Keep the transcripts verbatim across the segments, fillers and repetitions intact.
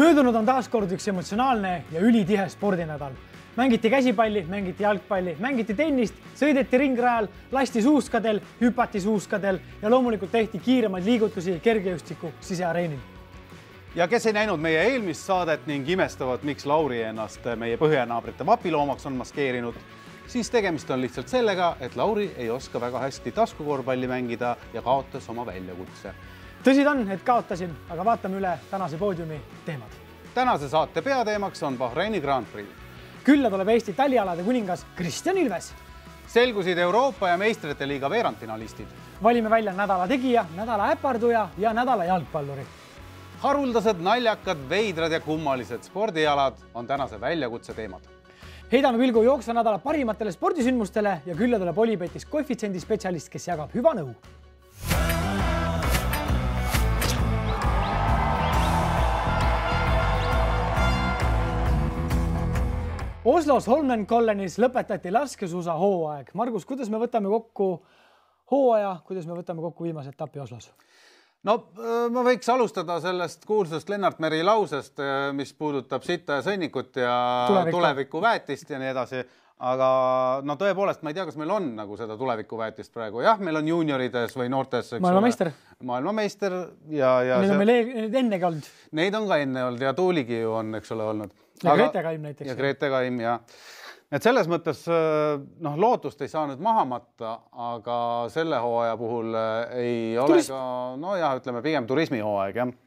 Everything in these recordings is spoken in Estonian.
Möödunud on taas kord üks emotsionaalne ja ülitihe spordinädal. Mängiti käsipalli, mängiti jalgpalli, mängiti tennist, sõideti ringrajal, lasti suuskadel, hüpati suuskadel ja loomulikult tehti kiiremaid liigutusi kergejõustiku siseareenil. Ja kes ei näinud meie eelmist saadet ning imestavad, miks Lauri ennast meie põhjanaabrite vapiloomaks on maskeerinud, siis tegemist on lihtsalt sellega, et Lauri ei oska väga hästi taskukorvpalli mängida ja kaotas oma väljakutse. Tõsi on, et kaotasin, aga vaatame üle tänase poodiumi teemad. Tänase saate peateemaks on Bahreini Grand Prix. Külla tuleb Eesti talialade kuningas Kristjan Ilves. Selgusid Euroopa ja meistrite liiga veerandfinalistid. Valime välja nädala tegija, nädala äparduja ja nädala jalgpalluri. Haruldased, naljakad, veidrad ja kummalised spordialad on tänase väljakutse teemad. Heidame pilgu jooksva nädala parimatele spordisündmustele ja külla tuleb Olipetis koefitsiendi spetsialist, kes jagab hüva nõu. Oslos Holmenkollenis lõpetati laskesuusa hooaeg. Margus, kuidas me võtame kokku hooaja, kuidas me võtame kokku viimase etapi Oslos? No ma võiks alustada sellest kuulsast Lennart Meri lausest, mis puudutab sitta ja sõnnikut ja tuleviku, tuleviku väetist ja nii edasi. Aga no tõepoolest, ma ei tea, kas meil on nagu seda tuleviku väetist praegu. Jah, meil on juniorides või noortes. Maailmameister. Maailmameister ja... ja Neid on see... meil ennegi olnud. Neid on ka enne olnud ja Tuuligi ju on, eks ole, olnud. Ja aga... Grete Kaim näiteks. Ja Grete Kaim, ja. Et selles mõttes no, lootust ei saa nüüd maha matta, aga selle hooaja puhul ei ole Turist... ka, no jah, ütleme pigem turismihooaeg, jah.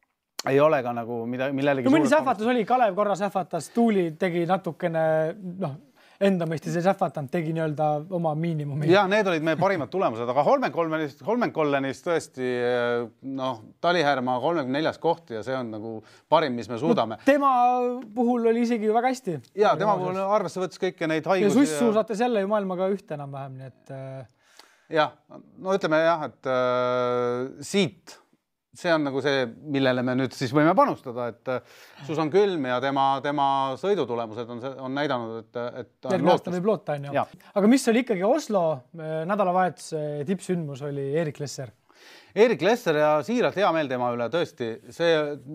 Ei ole ka nagu mida, millelegi... No mõni sähvatus oli, Kalev korra sähvatas, Tuuli tegi natukene, noh, enda mõistes ei sähvatanud, tegi nii-öelda oma miinimumi. Ja, need olid meie parimad tulemused, aga Holmenkollenist, Holmenkollenist tõesti, noh, Talihärma kolmekümne neljas koht ja see on nagu parim, mis me suudame. No, tema puhul oli isegi ju väga hästi. Ja, tema puhul arvesse võttes kõike neid haigusi. Ja sussu saate selle ju maailmaga ühte enam vähem, nii et... Ja, no ütleme jah, et äh, siit see on nagu see, millele me nüüd siis võime panustada, et Susan Külm ja tema, tema sõidutulemused on, on näidanud, et, et on lootust. Võib loota, on ju. Aga mis oli ikkagi Oslo nädalavahetuse tippsündmus oli Erik Lesser? Erik Lesser ja siiralt hea meel tema üle, tõesti. See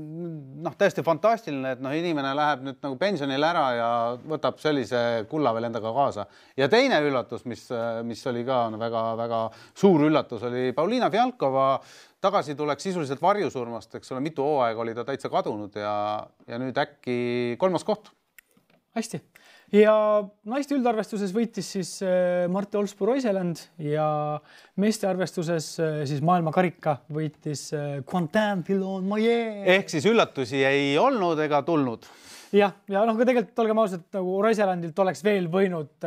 noh, täiesti fantastiline, et noh, inimene läheb nüüd nagu pensionile ära ja võtab sellise kulla veel endaga kaasa. Ja teine üllatus, mis, mis oli ka väga, väga suur üllatus, oli Pauliina Fjalkova tagasi tuleks sisuliselt varjusurmast, eks ole, mitu hooaega oli ta täitsa kadunud ja, ja nüüd äkki kolmas koht. Hästi. Ja naiste üldarvestuses võitis siis Marte Olspu-Roiseland ja meeste arvestuses siis maailma karika võitis Quentin Fillon-Maillet. Ehk siis üllatusi ei olnud ega tulnud. Jah, ja noh, tegelikult olgem ausalt, nagu Roiselandilt oleks veel võinud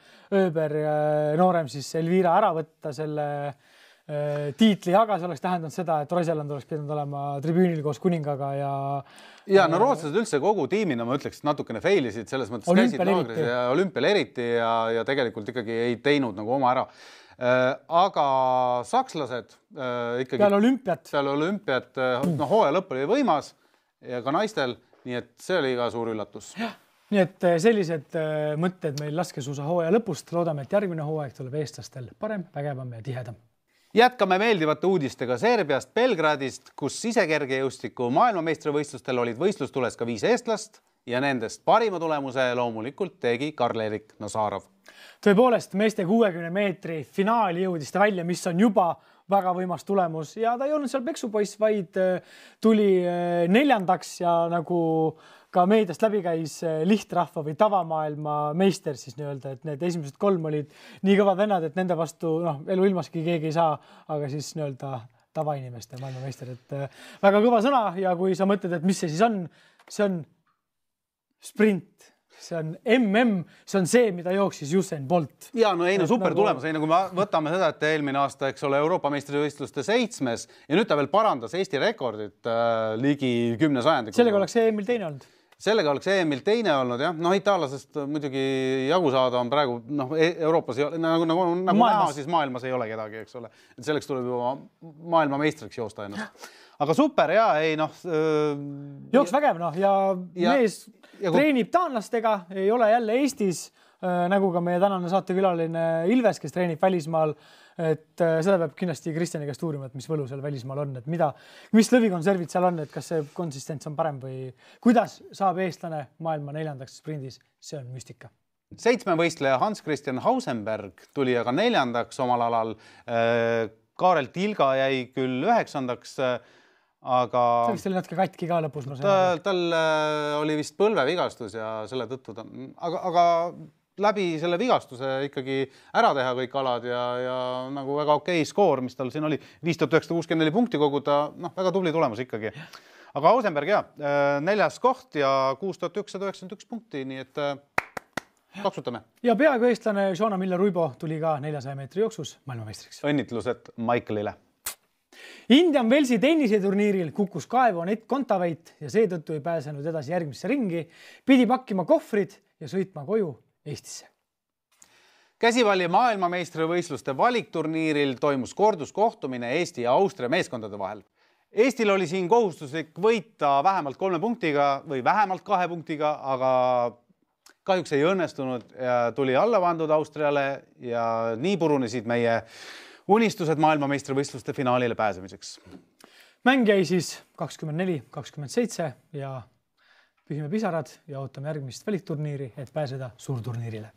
Ööber noorem siis Elvira ära võtta selle tiitli, aga see oleks tähendanud seda, et Roiseland oleks pidanud olema tribüünil koos kuningaga ja... Ja no rootslased üldse kogu tiimina, ma ütleks, natukene feilisid, selles mõttes käisid naagris ja olümpial eriti ja, ja tegelikult ikkagi ei teinud nagu oma ära. Aga sakslased ikkagi... Peale olümpiat. Peale olümpiat, no hooaja lõpp oli võimas ja ka naistel, nii et see oli ka suur üllatus. Nii et sellised mõtted meil laskesuusa hooaja lõpust. Loodame, et järgmine hooaeg tuleb eestlastel parem, vägevam ja tihedam. Jätkame meeldivate uudistega Serbiast, Belgradist, kus sisekergejõustiku maailmameistrivõistlustel olid võistlustules ka viis eestlast ja nendest parima tulemuse loomulikult tegi Karl-Erik Nazarov. Tõepoolest, meeste kuuekümne meetri finaali jõudis ta välja, mis on juba väga võimas tulemus ja ta ei olnud seal peksupoiss, vaid tuli neljandaks ja nagu ka meediast läbi käis lihtrahva või tavamaailma meister siis nii-öelda, et need esimesed kolm olid nii kõvad vennad, et nende vastu noh, elu ilmaski keegi ei saa, aga siis nii-öelda tavainimeste maailmameister, et väga kõva sõna ja kui sa mõtled, et mis see siis on, see on sprint, see on M M, see on see, mida jooksis Usain Bolt. Ja no ei, no super nagu... tulemus, ei nagu me võtame seda, et eelmine aasta, eks ole, Euroopa meistrivõistluste seitsmes ja nüüd ta veel parandas Eesti rekordit äh, ligi kümne sajandiku. Sellega oleks E M-il teine olnud. Sellega oleks E M-il teine olnud, jah. Noh, itaallasest muidugi jagu saada on praegu, noh, Euroopas ei ole, nagu, nagu, nagu näha, siis maailmas ei ole kedagi, eks ole. Et selleks tuleb juba maailma meistriks joosta ennast. Aga super, ja ei, noh... Jooks vägev, noh, ja, ja mees ja kui... treenib taanlastega, ei ole jälle Eestis, nagu ka meie tänane saatekülaline Ilves, kes treenib välismaal, et seda peab kindlasti Kristjani käest uurima, et mis võlu seal välismaal on, et mida, mis lõvikonservid seal on, et kas see konsistents on parem või kuidas saab eestlane maailma neljandaks sprindis, see on müstika. Seitsmevõistleja Hans-Christian Hausenberg tuli aga neljandaks omal alal. Kaarel Tilga jäi küll üheksandaks, aga see vist oli natuke katki ka lõpus. Tal, tal oli vist põlvevigastus ja selle tõttu ta, aga, aga läbi selle vigastuse ikkagi ära teha kõik alad ja, ja nagu väga okei skoor, mis tal siin oli, viis tuhat üheksasada kuuskümmend neli punkti koguda, noh, väga tubli tulemus ikkagi. Aga Hausenberg, jah, neljas koht ja kuus tuhat ükssada üheksakümmend üks punkti, nii et taksutame. Ja peaaegu eestlane Joanna Miller-Uibo tuli ka neljasaja meetri jooksus maailmameistriks. Õnnitlused Michaelile. Indian Wellsi tenniseturniiril kukkus kaevu Anett Kontaveit ja seetõttu ei pääsenud edasi järgmisse ringi. Pidi pakkima kohvrid ja sõitma koju Eestisse. Käsivalli maailmameistrivõistluste valikturniiril toimus korduskohtumine Eesti ja Austria meeskondade vahel. Eestil oli siin kohustuslik võita vähemalt kolme punktiga või vähemalt kahe punktiga, aga kahjuks ei õnnestunud ja tuli alla pandud Austriale ja nii purunesid meie unistused maailmameistrivõistluste finaalile pääsemiseks. Mäng jäi siis kakskümmend neli kakskümmend seitse ja pühime pisarad ja ootame järgmist valikturniiri, et pääseda suurturniirile.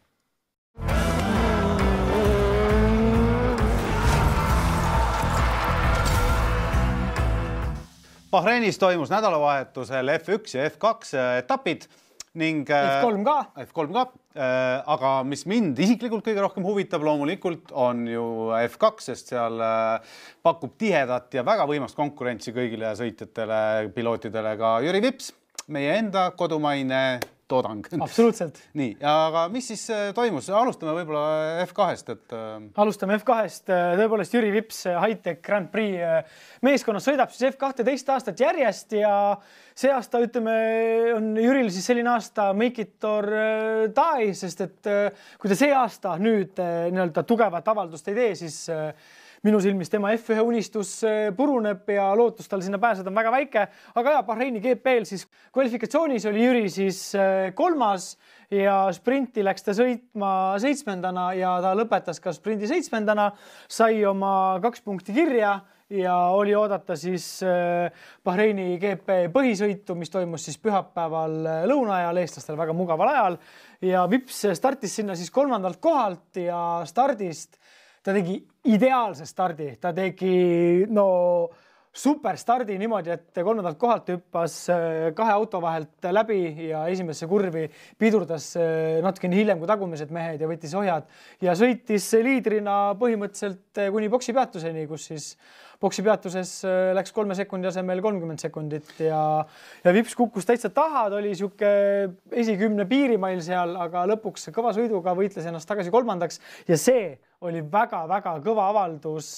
Bahreinis toimus nädalavahetusel F üks ja F kaks etapid ning F kolm ka. F kolm ka, aga mis mind isiklikult kõige rohkem huvitab loomulikult on ju F kaks, sest seal pakub tihedat ja väga võimast konkurentsi kõigile sõitjatele, pilootidele ka Jüri Vips, meie enda kodumaine toodang. Absoluutselt. Nii, aga mis siis toimus? Alustame võib-olla F kahest. Et... Alustame F kahest. Tõepoolest Jüri Vips Hightech Grand Prix meeskonnas sõidab siis F kahteteist aastat järjest ja see aasta, ütleme, on Jüril siis selline aasta make it or die, sest et kui ta see aasta nüüd nii-öelda tugevat avaldust ei tee, siis minu silmis tema F ühe unistus puruneb ja lootus tal sinna pääseda on väga väike, aga ja Bahreini G P-l siis kvalifikatsioonis oli Jüri siis kolmas ja sprinti läks ta sõitma seitsmendana ja ta lõpetas ka sprindi seitsmendana, sai oma kaks punkti kirja ja oli oodata siis Bahreini G P põhisõitu, mis toimus siis pühapäeval lõunaajal, eestlastel väga mugaval ajal ja Vips startis sinna siis kolmandalt kohalt ja stardist ta tegi ideaalse stardi, ta tegi no superstardi niimoodi, et kolmandalt kohalt hüppas kahe auto vahelt läbi ja esimesse kurvi pidurdas natukene hiljem kui tagumised mehed ja võttis ohjad ja sõitis liidrina põhimõtteliselt kuni boksipeatuseni, kus siis boksipeatuses läks kolme sekundi asemel kolmkümmend sekundit ja, ja Vips kukkus täitsa taha, ta oli siuke esikümne piirimail seal, aga lõpuks kõva sõiduga võitles ennast tagasi kolmandaks ja see oli väga-väga kõva avaldus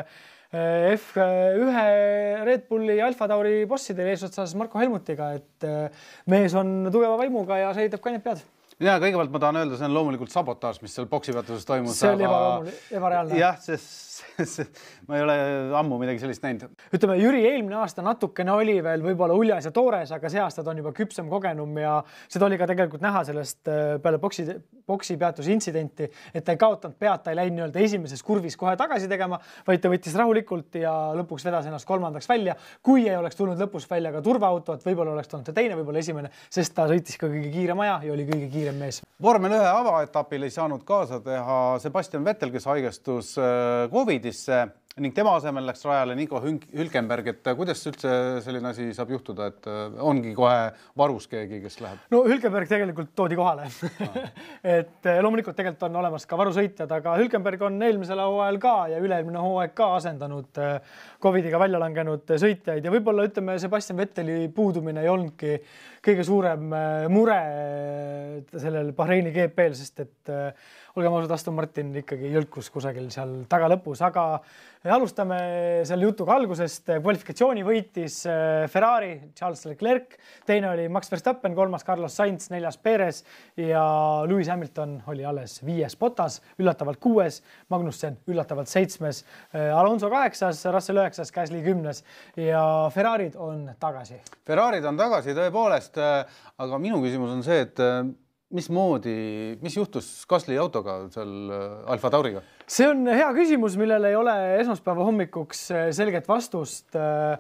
F ühe Red Bulli ja Alfa Tauri bossidel eesotsas Marko Helmutiga, et mees on tugeva vaimuga ja sõidab kained pead. Ja kõigepealt ma tahan öelda, see on loomulikult sabotaaž, mis seal boksipeatuses toimus. See oli aga... ebareaalne. Jah, see, ma ei ole ammu midagi sellist näinud. Ütleme, Jüri eelmine aasta natukene oli veel võib-olla uljas ja toores, aga see aasta ta on juba küpsem kogenum ja seda oli ka tegelikult näha sellest peale boksi, boksipeatuse intsidenti, et ta ei kaotanud pead, ta ei läinud nii-öelda esimeses kurvis kohe tagasi tegema, vaid ta võttis rahulikult ja lõpuks vedas ennast kolmandaks välja. Kui ei oleks tulnud lõpus välja ka turvaauto, et võib-olla oleks tulnud ta teine, võib-olla esimene, sest ta sõitis ka kõige kiirem aja ja oli kõige kiirem mees. Vormel ühe avaetapil ei saanud kaasa teha Sebastian Vettel, kes haigestus Covidisse ning tema asemel läks rajale Nico Hülkenberg, et kuidas üldse selline asi saab juhtuda, et ongi kohe varus keegi, kes läheb? No Hülkenberg tegelikult toodi kohale. et loomulikult tegelikult on olemas ka varusõitjad, aga Hülkenberg on eelmisel hooajal ka ja üle-eelmine hooaeg ka asendanud Covidiga välja langenud sõitjaid ja võib-olla ütleme, Sebastian Vetteli puudumine ei olnudki kõige suurem mure sellel Bahreini G P-l, sest et olgem ausad, Aston Martin ikkagi jõlkus kusagil seal taga lõpus, aga alustame selle jutuga algusest. Kvalifikatsiooni võitis Ferrari, Charles Leclerc, teine oli Max Verstappen, kolmas Carlos Sainz, neljas Perez ja Lewis Hamilton oli alles viies, Bottas üllatavalt kuues, Magnussen üllatavalt seitsmes, Alonso kaheksas, Russell üheksas, Gasly kümnes ja Ferrarid on tagasi. Ferrarid on tagasi tõepoolest, aga minu küsimus on see, et mismoodi, mis juhtus Gasly autoga seal Alfa Tauriga? See on hea küsimus, millel ei ole esmaspäeva hommikuks selget vastust.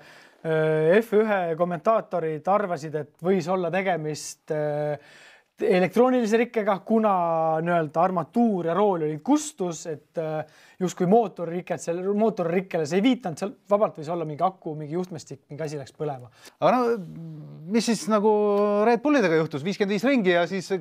F üks kommentaatorid arvasid, et võis olla tegemist elektroonilise rikkega, kuna nii-öelda armatuur ja rool olid kustus, et justkui mootorrikket, mootorrikkele see ei viitanud, seal vabalt võis olla mingi aku, mingi juhtmestik, mingi asi läks põlema. Aga no, mis siis nagu Red Bullidega juhtus? viiskümmend viis ringi ja siis...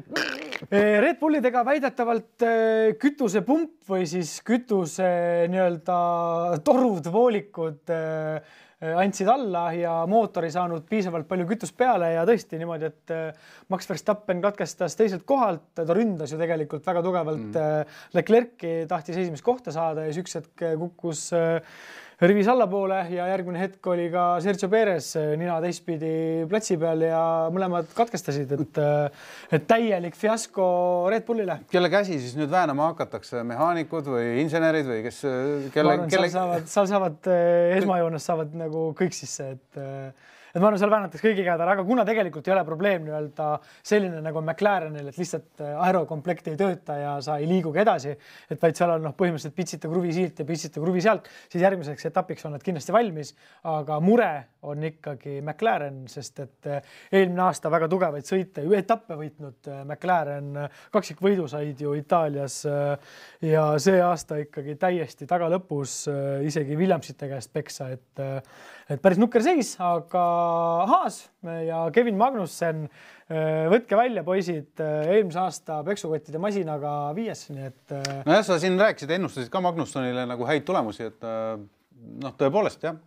Red Bullidega väidetavalt kütusepump või siis kütuse nii-öelda torud, voolikud andsid alla ja mootor ei saanud piisavalt palju kütust peale ja tõesti niimoodi, et Max Verstappen katkestas teiselt kohalt, ta ründas ju tegelikult väga tugevalt mm. Leclerc'i, tahtis esimest kohta saada ja üks hetk kukkus rivis allapoole ja järgmine hetk oli ka Sergio Perez nina teistpidi platsi peal ja mõlemad katkestasid, et, et täielik fiasko Red Bullile. Kelle käsi siis nüüd väänama hakatakse? Mehaanikud või insenerid või kes? Kelle, arvan, kelle... Seal saavad, seal saavad esmajoones saavad nagu kõik sisse, et et ma arvan, seal väänatakse kõigi käed ära, aga kuna tegelikult ei ole probleem nii-öelda selline nagu McLarenil, et lihtsalt aerokomplekt ei tööta ja sa ei liigugi edasi, et vaid seal on noh, põhimõtteliselt pitsita kruvi siilt ja pitsita kruvi sealt, siis järgmiseks etapiks on nad kindlasti valmis, aga mure on ikkagi McLaren, sest et eelmine aasta väga tugevaid sõite, etappe võitnud McLaren, kaksikvõidu said ju Itaalias ja see aasta ikkagi täiesti taga lõpus isegi Williamsite käest peksa, et, et päris nukker seis, aga Haas ja Kevin Magnussen, võtke välja poisid eelmise aasta peksukottide masinaga viies, nii et... No jah, sa siin rääkisid, ennustasid ka Magnussonile nagu häid tulemusi, et noh, tõepoolest jah,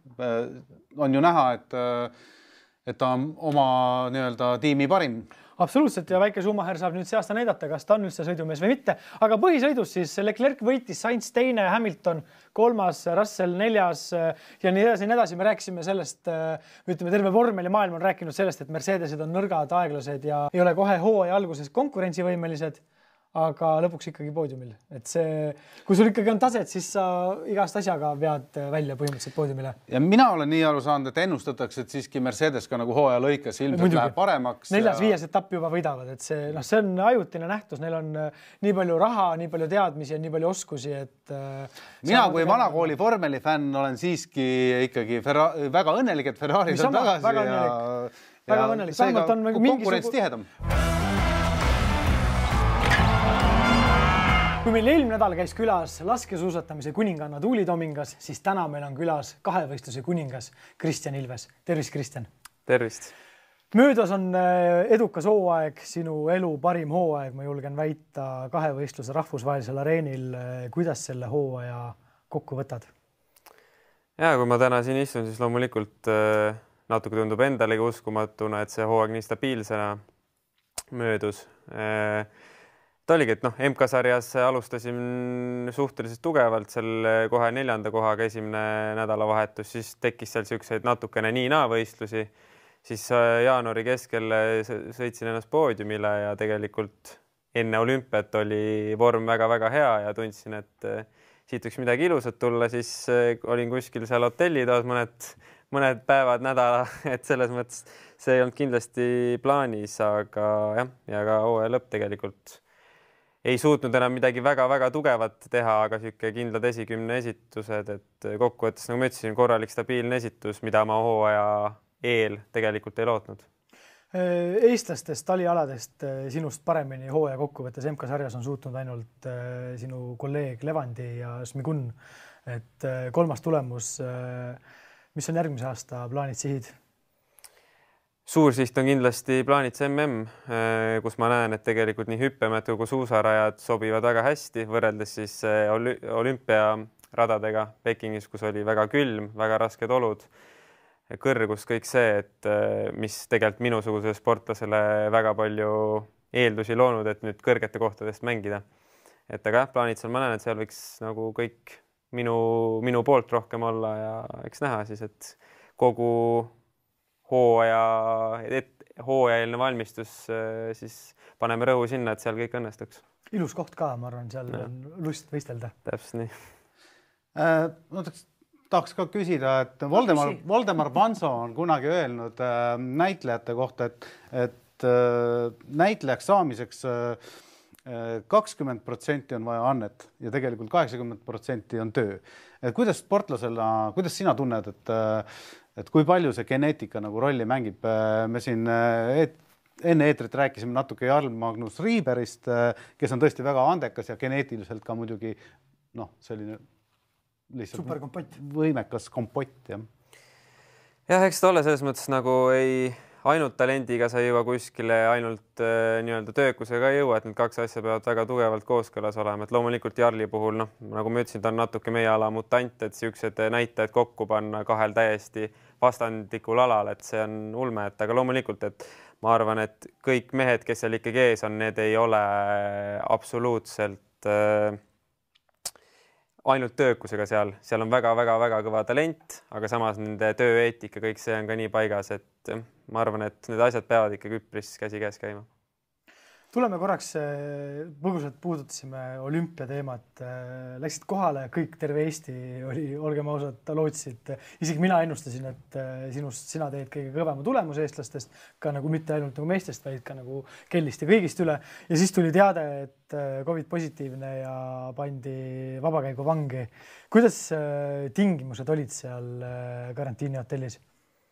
on ju näha, et, et ta on oma nii-öelda tiimi parim. Absoluutselt ja väike Schumacher saab nüüd see aasta näidata, kas ta on üldse sõidumees või mitte, aga põhisõidus siis Leclerc võitis, Sainz teine, Hamilton kolmas, Russell neljas ja nii edasi, nii edasi. Me rääkisime sellest, ütleme, terve vormel ja maailm on rääkinud sellest, et Mercedesid on nõrgad, aeglased ja ei ole kohe hooaja alguses konkurentsivõimelised, aga lõpuks ikkagi poodiumil. Et see, kui sul ikkagi on taset, siis sa igast asjaga vead välja põhimõtteliselt poodiumile. Ja mina olen nii aru saanud, et ennustatakse, et siiski Mercedes ka nagu hooaja lõikes ilmselt läheb paremaks. Neljas ja... viies etapp juba võidavad, et see, noh, see on ajutine nähtus, neil on nii palju raha, nii palju teadmisi ja nii palju oskusi, et... Mina kui vanakooli vormeli fänn olen siiski ikkagi Ferra... väga õnnelik, et Ferrari on tagasi väga ja... Väga õnnelik. Seega konkurents tihedam. Kui meil eelmine nädal käis külas laskesuusatamise kuninganna Tuuli Tomingas, siis täna meil on külas kahevõistluse kuningas Kristjan Ilves. Tervist, Kristjan! Tervist! Möödas on edukas hooaeg, sinu elu parim hooaeg, ma julgen väita kahevõistluse rahvusvahelisel areenil. Kuidas selle hooaja kokku võtad? Ja, kui ma täna siin istun, siis loomulikult natuke tundub endalegi uskumatuna, et see hooaeg nii stabiilsena möödus. Ta oligi, et noh, M K-sarjas alustasin suhteliselt tugevalt seal kohe neljanda kohaga esimene nädalavahetus, siis tekkis seal siukseid natukene nii-naa võistlusi. Siis jaanuari keskel sõitsin ennast poodiumile ja tegelikult enne olümpiat oli vorm väga-väga hea ja tundsin, et siit võiks midagi ilusat tulla, siis olin kuskil seal hotellitoas mõned, mõned päevad nädala, et selles mõttes see ei olnud kindlasti plaanis, aga jah, ja ka hooaja lõpp tegelikult ei suutnud enam midagi väga-väga tugevat teha, aga siuke kindlad esikümne esitused, et kokkuvõttes, nagu ma ütlesin, korralik stabiilne esitus, mida ma hooaja eel tegelikult ei lootnud. Eestlastest, talialadest sinust paremini hooaja kokkuvõttes M K-sarjas on suutnud ainult sinu kolleeg Levandi ja Smigun, et kolmas tulemus, mis on järgmise aasta plaanid, sihid? Suur siht on kindlasti plaanits M M, kus ma näen, et tegelikult nii hüppemäed kui suusarajad sobivad väga hästi, võrreldes siis olümpiaradadega Pekingis, kus oli väga külm, väga rasked olud, kõrgus, kõik see, et mis tegelikult minusuguse sportlasele väga palju eeldusi loonud, et nüüd kõrgete kohtadest mängida. Et aga jah, plaanits on, ma näen, et seal võiks nagu kõik minu, minu poolt rohkem olla ja eks näha siis, et kogu hooaja, et hooajaline valmistus, siis paneme rõhu sinna, et seal kõik õnnestuks. Ilus koht ka, ma arvan, seal on lust võistelda. Täpselt nii. Äh, no, tahaks ka küsida, et Voldemar, Voldemar Vanso on kunagi öelnud äh, näitlejate kohta, et, et et näitlejaks saamiseks kakskümmend protsenti on vaja annet ja tegelikult kaheksakümmend protsenti on töö. Et kuidas sportlasena, kuidas sina tunned, et, et kui palju see geneetika nagu rolli mängib? Me siin et, enne eetrit rääkisime natuke Jarl Magnus Riiberist, kes on tõesti väga andekas ja geneetiliselt ka muidugi noh, selline lihtsalt superkompott. Võimekas kompott. Jah, jah eks ta ole selles mõttes nagu ei... ainult talendiga sa ei jõua kuskile, ainult äh, nii-öelda töökusega ei jõua, et need kaks asja peavad väga tugevalt kooskõlas olema, et loomulikult Jarli puhul, noh, nagu ma ütlesin, ta on natuke meie ala mutant, et siuksed näitajad kokku panna kahel täiesti vastandlikul alal, et see on ulme, et aga loomulikult, et ma arvan, et kõik mehed, kes seal ikkagi ees on, need ei ole absoluutselt äh, ainult töökusega seal, seal on väga-väga-väga kõva talent, aga samas nende tööeetika, kõik see on ka nii paigas, et ma arvan, et need asjad peavad ikkagi üpris käsikäes käima. Tuleme korraks, põgusalt puudutasime olümpia teemat, läksid kohale, kõik terve Eesti oli, olgem ausad, lootsid, isegi mina ennustasin, et sinust, sina teed kõige kõvema tulemuse eestlastest, ka nagu mitte ainult nagu meestest, vaid ka nagu kellist ja kõigist üle. Ja siis tuli teade, et COVID positiivne ja pandi vabakäiguvangi. Kuidas tingimused olid seal karantiini hotellis?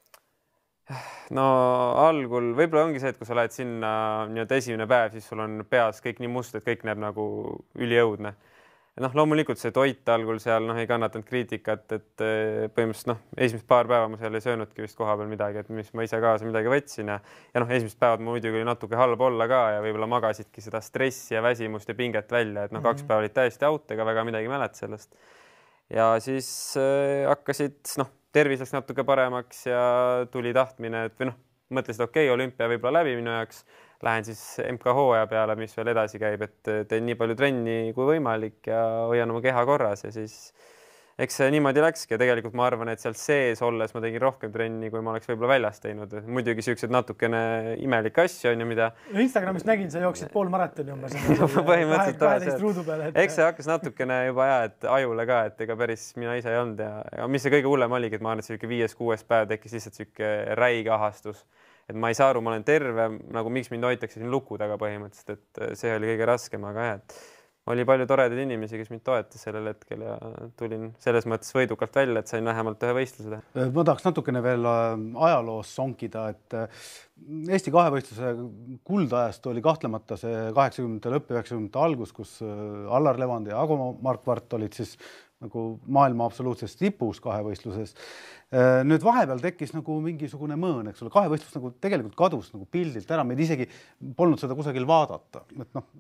No algul võib-olla ongi see, et kui sa lähed sinna nii-öelda esimene päev, siis sul on peas kõik nii must, et kõik näeb nagu ülijõudne. Noh, loomulikult see toit algul seal noh, ei kannatanud kriitikat, et põhimõtteliselt noh, esimest paar päeva ma seal ei söönudki vist koha peal midagi, et mis ma ise kaasa midagi võtsin ja, ja noh, esimest päevad ma muidugi oli natuke halb olla ka ja võib-olla magasidki seda stressi ja väsimust ja pinget välja, et noh, kaks päeva olid täiesti out ega väga midagi mälet sellest. Ja siis äh, hakkasid noh, tervis läks natuke paremaks ja tuli tahtmine, et või noh, mõtlesid, okei, okay, olümpia võib-olla läbi minu jaoks, lähen siis M K hooaja peale, mis veel edasi käib, et teen nii palju trenni kui võimalik ja hoian oma keha korras ja siis eks see niimoodi läkski ja tegelikult ma arvan, et seal sees olles ma tegin rohkem trenni, kui ma oleks võib-olla väljas teinud. Muidugi siuksed natukene imelik asju on ja mida... Instagramist nägin, sa jooksid pool maratoni umbes. Põhimõtteliselt peale, et... eks see hakkas natukene juba ja, et ajule ka, et ega päris mina ise ei olnud ja, ja mis see kõige hullem oligi, et ma arvan, et see viies-kuues päev tekkis lihtsalt siuke räige ahastus. Et ma ei saa aru, ma olen terve, nagu miks mind hoitakse siin luku taga põhimõtteliselt, et see oli kõige raskem, aga jah, et oli palju toredaid inimesi, kes mind toetas sellel hetkel ja tulin selles mõttes võidukalt välja, et sain vähemalt ühe võistluse teha. Ma tahaks natukene veel ajaloos sonkida, et Eesti kahevõistluse kuldajast oli kahtlemata see kaheksakümnendate lõpp, üheksakümnendate algus, kus Allar Levand ja Ago Markvart olid siis nagu maailma absoluutses tipus kahevõistluses. Nüüd vahepeal tekkis nagu mingisugune mõõn, eks ole, kahevõistlus nagu tegelikult kadus nagu pildilt ära, meid isegi polnud seda kusagil vaadata. Et noh,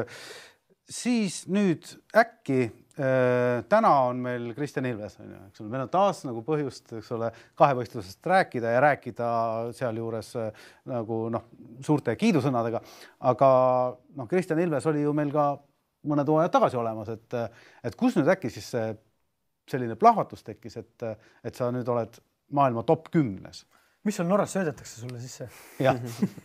siis nüüd äkki äh, täna on meil Kristjan Ilves, on ju, eks ole, meil on taas nagu põhjust, eks ole, kahevõistlusest rääkida ja rääkida sealjuures äh, nagu noh, suurte kiidusõnadega, aga noh, Kristjan Ilves oli ju meil ka mõned hooajad tagasi olemas, et, et kus nüüd äkki siis see selline plahvatus tekkis, et, et sa nüüd oled maailma top kümnes. Mis seal Norras söödetakse sulle sisse? Jah.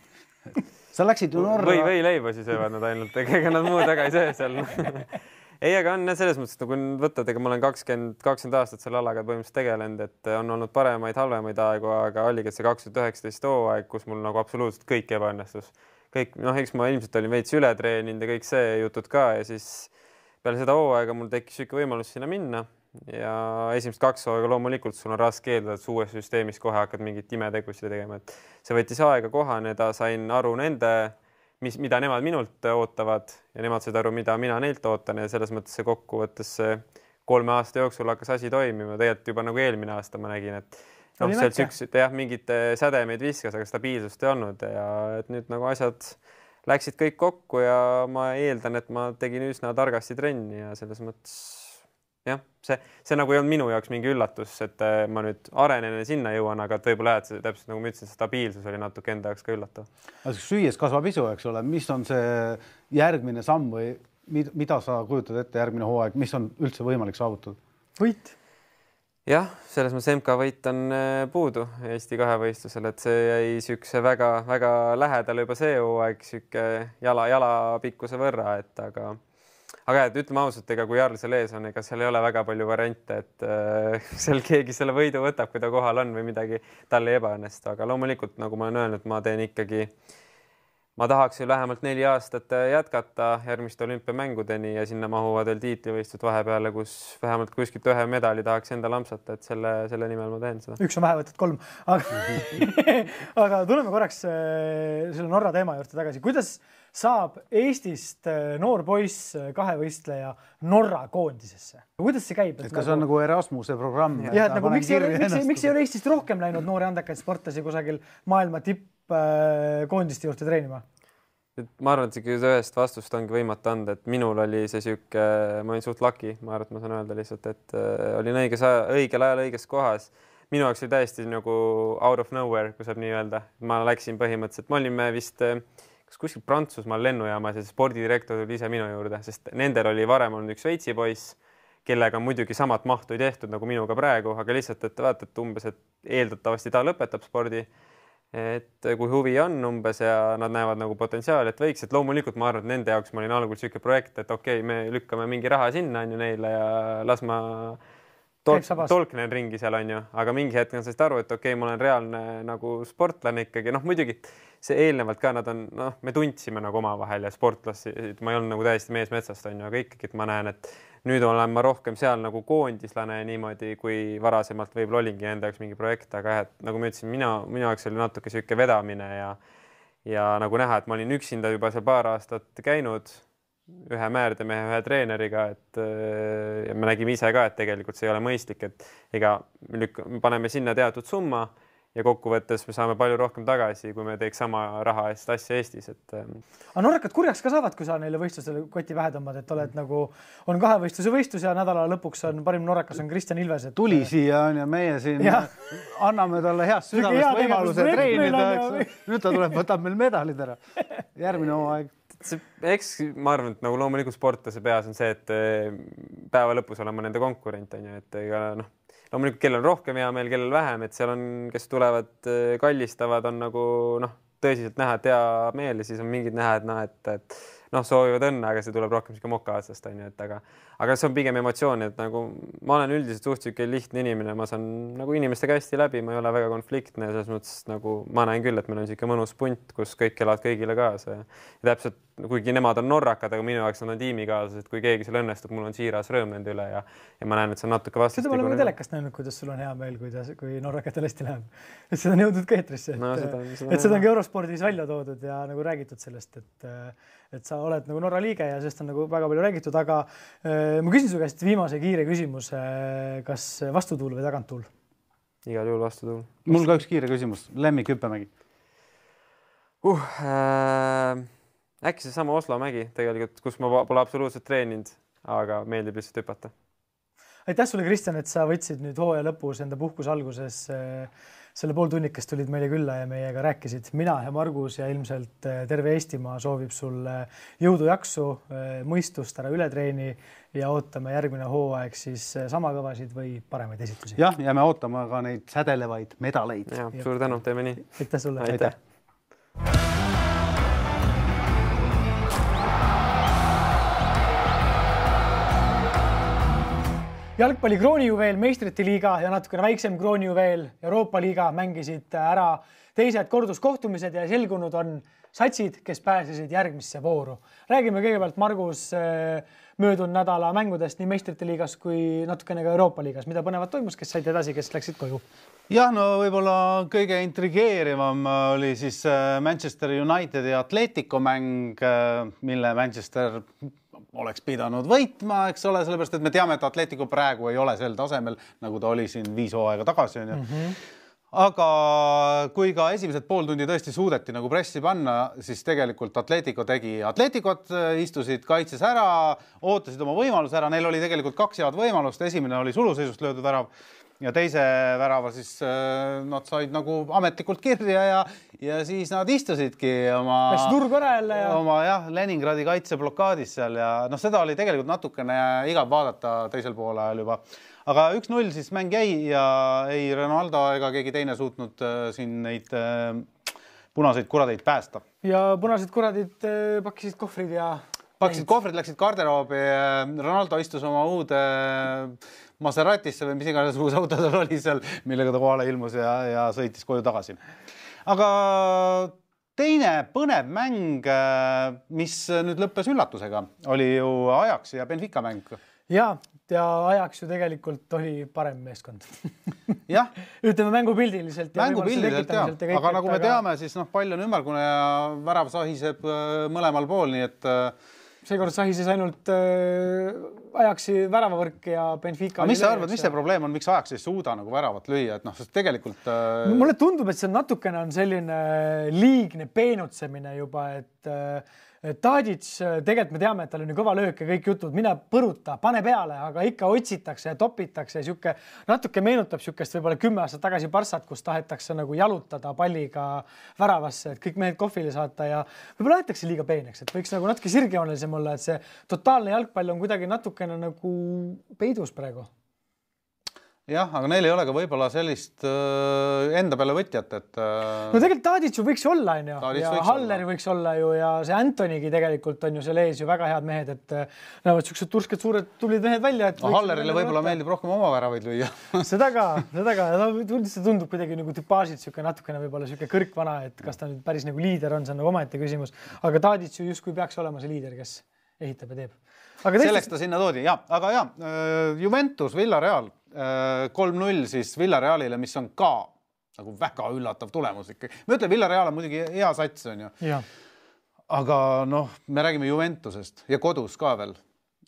Sa läksid ju Norra... Või, või leibosi söövad nad ainult, ega nad muud väga ei söö seal. Ei, aga on selles mõttes, kui võtad, ega ma olen kakskümmend, kakskümmend aastat selle alaga põhimõtteliselt tegelenud, et on olnud paremaid, halvemaid aegu, aga oligi see kaks tuhat üheksateist hooaeg, kus mul nagu absoluutselt kõik ebaõnnestus. Kõik, noh, eks ma ilmselt olin veits üle treeninud ja kõik see jutud ka ja siis peale seda hooaega mul tekkis siuke võimalus sinna minna ja esimest kaks hooaega loomulikult sul on raske eeldada, et uues süsteemis kohe hakkad mingit imetegusid tegema, et see võttis aega kohaneda, sain aru nende, mis, mida nemad minult ootavad ja nemad said aru, mida mina neilt ootan ja selles mõttes see kokkuvõttes kolme aasta jooksul hakkas asi toimima, tegelikult juba nagu eelmine aasta ma nägin, et noh, sealt süksed jah, mingid sädemeid viskas, aga stabiilsust ei olnud ja et nüüd nagu asjad läksid kõik kokku ja ma eeldan, et ma tegin üsna targasti trenni ja selles mõttes jah, see, see nagu ei olnud minu jaoks mingi üllatus, et ma nüüd arenen ja sinna jõuan, aga võib-olla jah, et see täpselt nagu ma ütlesin, stabiilsus oli natuke enda jaoks ka üllatav. Süües kasvab isu, eks ole, mis on see järgmine samm või mida sa kujutad ette järgmine hooaeg, mis on üldse võimalik saavutada? Võit? Jah, selles mõttes M K võit on puudu Eesti kahevõistlusel, et see jäi sükse väga, väga lähedale juba see hooaeg süke jala, jala pikkuse võrra, et aga Aga et ütleme ausalt, ega kui Jarl seal ees on, ega seal ei ole väga palju variante, et äh, seal keegi selle võidu võtab, kui ta kohal on või midagi tal ei ebaõnnestu. Aga loomulikult, nagu ma olen öelnud, ma teen ikkagi ma tahaks ju vähemalt neli aastat jätkata järgmiste olümpiamängudeni ja sinna mahuvad veel tiitlivõistlused vahepeale, kus vähemalt kuskilt ühe medali tahaks endale ampsata, et selle, selle nimel ma teen seda. Üks on vähe võtnud kolm, aga, aga tuleme korraks selle Norra teema juurde tagasi. Kuidas saab Eestist noor poiss kahevõistleja Norra koondisesse? Kuidas see käib? Et kas on nagu Erasmuse programm? Ja, et nagu, miks, ei ole, miks, miks ei ole Eestist rohkem läinud noori andekaid sportlasi kusagil maailma tipp koondiste juurde treenima? Ma arvan, et ühest vastust ongi võimatu anda, et minul oli see süük, ma olin suht laki, ma arvan, et ma saan öelda lihtsalt, et olin õiges, õigel ajal õiges kohas. Minu jaoks oli täiesti nagu out of nowhere, kui saab nii öelda. Ma läksin põhimõtteliselt, ma olime vist kas kuskil Prantsusmaal lennujaamas ja spordidirektor tuli ise minu juurde, sest nendel oli varem olnud üks Šveitsi poiss, kellega muidugi samat mahtu ei tehtud nagu minuga praegu, aga lihtsalt, et vaata, et umbes, et eeldatavasti ta lõpetab spordi, et kui huvi on umbes ja nad näevad nagu potentsiaali, et võiks, et loomulikult ma arvan, et nende jaoks ma olin algul selline projekt, et okei, me lükkame mingi raha sinna on ju neile ja las ma tolk, tolknen ringi seal on ju, aga mingi hetk on sellest aru, et okei, ma olen reaalne nagu sportlane ikkagi, noh muidugi see eelnevalt ka nad on, noh, me tundsime nagu omavahel ja sportlasi, ma ei olnud nagu täiesti mees metsast on ju, aga ikkagi, et ma näen, et nüüd olen ma rohkem seal nagu koondislane niimoodi, kui varasemalt võib-olla olingi enda jaoks mingi projekt, aga et, nagu ma ütlesin, mina, minu jaoks oli natuke selline vedamine ja, ja nagu näha, et ma olin üksinda juba seal paar aastat käinud ühe määrdemehe, ühe treeneriga, et ja me nägime ise ka, et tegelikult see ei ole mõistlik, et ega me paneme sinna teatud summa ja kokkuvõttes me saame palju rohkem tagasi, kui me teeks sama raha eest asja Eestis. Et... aga norrakad kurjaks ka saavad, kui sa neile võistlusele koti vähe tõmbad, et oled nagu, on kahe võistluse võistlus ja nädala lõpuks on parim norrakas on Kristjan Ilves. Et... tuli siia on ja meie siin ja. anname talle heast südamest võimaluse treenida. Nüüd ta tuleb, võtab meil medalid ära. Järgmine hooaeg. Eks ma arvan, et nagu loomulikult sportlase peas on see, et päeva lõpus olema nende konkurent on ju, et ega noh, loomulikult kellel on rohkem hea meel, kellel vähem, et seal on, kes tulevad, kallistavad, on nagu noh, tõsiselt näha, et hea meel ja siis on mingid näha, et noh, et, et noh, soovivad õnne, aga see tuleb rohkem siuke moka otsast on ju, et aga, aga see on pigem emotsioon, et nagu ma olen üldiselt suht siuke lihtne inimene, ma saan nagu inimestega hästi läbi, ma ei ole väga konfliktne, selles mõttes nagu ma näen küll, et meil on siuke mõnus punt, kus kõik elavad kõigile kaasa ja, ja täpselt kuigi nemad on norrakad, aga minu jaoks nad on tiimikaaslased, et kui keegi seal õnnestub, mul on siiras rõõm nende üle ja, ja ma näen, et see on natuke vastastikku. Seda ma olen telekast näinud, kuidas sul on hea meel, kuidas, kui norrakatel hästi läheb. Et seda on jõudnud ka eetrisse, et, no, seda, seda, et seda on ka Eurospordis välja toodud ja nagu räägitud sellest, et, et sa oled nagu Norra liige ja sellest on nagu väga palju räägitud, aga äh, ma küsin su käest viimase kiire küsimus, äh, kas vastutuul või taganttuul? Igal juhul vastutuul. Mul ka üks kiire küsimus. Lemmik hüppemägi? Uh, äh... Äkki see sama Oslo mägi tegelikult, kus ma pole absoluutselt treeninud, aga meeldib lihtsalt hüpata. Aitäh sulle, Kristjan, et sa võtsid nüüd hooaja lõpus enda puhkus alguses selle pooltunnikest tulid meile külla ja meiega rääkisid. Mina ja Margus ja ilmselt terve Eestimaa soovib sulle jõudu jaksu, mõistust, ära üle treeni ja ootame järgmine hooaeg siis sama kõvasid või paremaid esitusi. Jah, ja me ootame ka neid sädelevaid medaleid. Ja, suur tänu, teeme nii. Aitäh sulle. Aitäh. Jalgpalli kroonijuveel, meistrite liiga ja natukene väiksem kroonijuveel Euroopa liiga mängisid ära teised korduskohtumised ja selgunud on satsid, kes pääsesid järgmisse vooru. Räägime kõigepealt Margus möödunud nädala mängudest nii meistrite liigas kui natukene ka Euroopa liigas. Mida põnevat toimus, kes said edasi, kes läksid koju? Jah, no võib-olla kõige intrigeerivam oli siis Manchester United ja Atletico mäng, mille Manchester oleks pidanud võitma, eks ole, sellepärast, et me teame, et Atletico praegu ei ole sel tasemel, nagu ta oli siin viis hooaega tagasi. On ju. Mm -hmm. Aga kui ka esimesed pool tundi tõesti suudeti nagu pressi panna, siis tegelikult Atletico tegi Atleticot, istusid kaitses ära, ootasid oma võimalus ära. Neil oli tegelikult kaks head võimalust. Esimene oli suluseisust löödud värav ja teise värava siis nad said nagu ametlikult kirja ja, ja siis nad istusidki oma, ja... oma jah, Leningradi kaitseblokaadis seal ja noh, seda oli tegelikult natukene igav vaadata teisel poole ajal juba. Aga üks null siis mäng jäi ja ei Ronaldo ega keegi teine suutnud äh, siin neid äh, punaseid kuradeid päästa. Ja punased kuradid äh, pakkisid kohvrid ja... Pakkisid kohvrid, läksid garderoobi. Ronaldo istus oma uude Maseratisse või mis iganes uus auto tal oli seal, millega ta kohale ilmus ja, ja sõitis koju tagasi. Aga teine põnev mäng, mis nüüd lõppes üllatusega, oli ju Ajaxi ja Benfica mäng. Ja, ja Ajax ju tegelikult oli parem meeskond. Jah. Ütleme mängupildiliselt. Mängupildiliselt, jah. Aga nagu me teame, siis noh, pall on ümmargune ja värav sahiseb mõlemal pool, nii et seekord sahises ainult Ajaxi väravavõrk ja Benfica. Aga mis sa arvad, mis see probleem on, miks Ajax ei suuda nagu väravat lüüa? Et noh, sest tegelikult... Mulle tundub, et see natukene on selline liigne peenutsemine juba, et Tadic, tegelikult me teame, et tal on ju kõva löök ja kõik jutud, mine põruta, pane peale, aga ikka otsitakse ja topitakse. Siuke, natuke meenutab siukest võib-olla kümme aastat tagasi Barssat, kus tahetakse nagu jalutada palliga väravasse, et kõik mehed kohvile saata ja võib-olla aetakse liiga peeneks, et võiks nagu natuke sirgjoonelisem olla, et see totaalne jalgpall on kuidagi natukene nagu peidus praegu. Jah, aga neil ei ole ka võib-olla sellist äh, enda peale võtjat, et... Äh, no tegelikult Tadic ju võiks olla, on ju, ja Halleri olla. Võiks olla ju ja see Antonigi tegelikult on ju seal ees ju väga head mehed, et näevad siuksed tursked suured tulid mehed välja. Et no, Hallerile võib-olla meeldib rohkem oma väravaid lüüa. seda ka, seda ka. See tundub kuidagi nagu tüpaažid siuke natukene võib-olla siuke kõrkvana, et kas ta nüüd päris nagu liider on, see on nagu omaette küsimus. Aga Tadic ju justkui peaks olema see liider, kes ehitab ja teeb. Aga teistes... Selleks ta sinna toodi, jah. Aga jah, Juventus, Villareal, kolm null siis Villarealile, mis on ka nagu väga üllatav tulemus ikka. Me ütleme, Villareal on muidugi hea sats, on ju. Ja. Aga noh, me räägime Juventusest ja kodus ka veel.